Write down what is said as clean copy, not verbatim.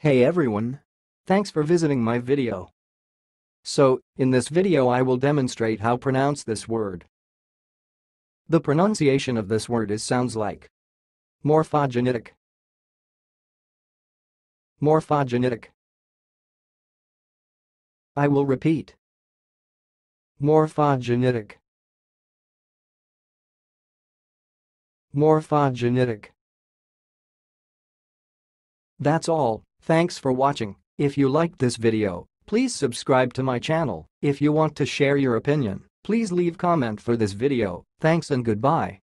Hey everyone! Thanks for visiting my video. So, in this video I will demonstrate how pronounce this word. The pronunciation of this word sounds like morphogenitic. Morphogenitic. I will repeat. Morphogenitic. Morphogenitic. That's all. Thanks for watching. If you liked this video, please subscribe to my channel. If you want to share your opinion, please leave comment for this video. Thanks and goodbye.